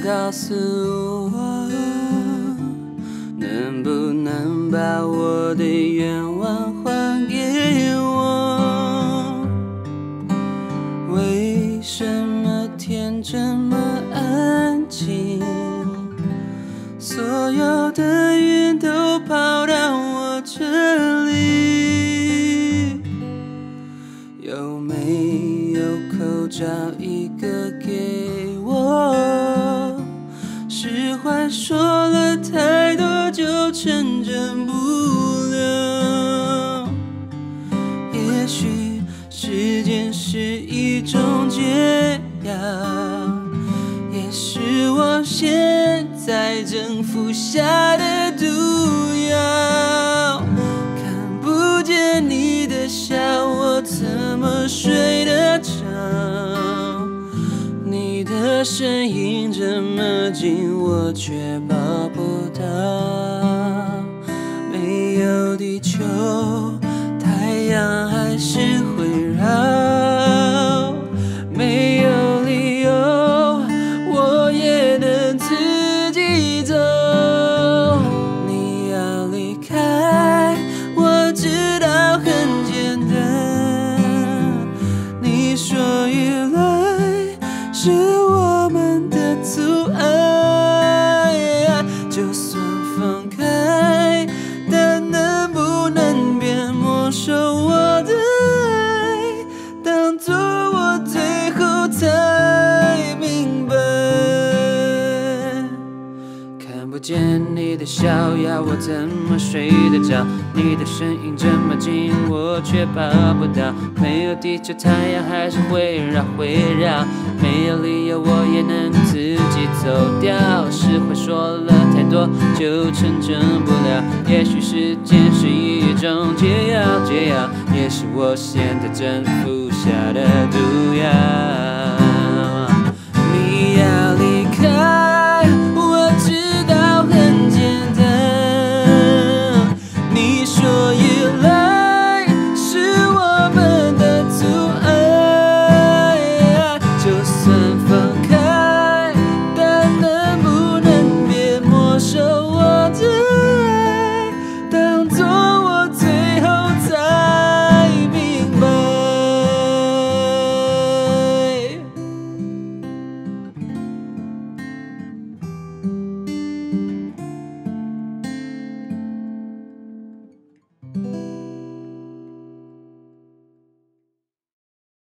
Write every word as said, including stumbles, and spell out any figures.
告诉我，能不能把我的愿望还给我？为什么天这么安静？所有的云都跑到我这里，有没有口罩一个给我？实话说了太多就成真不了。也许时间是一种解药，也是我现在正服下的毒药。看不见你的笑，我怎么睡得着？你的身影这么近，我却抱不到。没有地球，太阳还是会绕。没有理由，我也能自己走。你要离开，我知道很简单。你说依赖是我们的阻碍，就算分开，但能不能别没收我的爱？当作我最后才明白，看不见你的笑，要我怎么睡得着？你的身影这么近，我却抱不到。没有地球，太阳还是会绕会绕。没有理由，我也能自己走掉。实话说了太多，就成真不了。也许时间是一种解药，解药也是我现在正服下的毒药。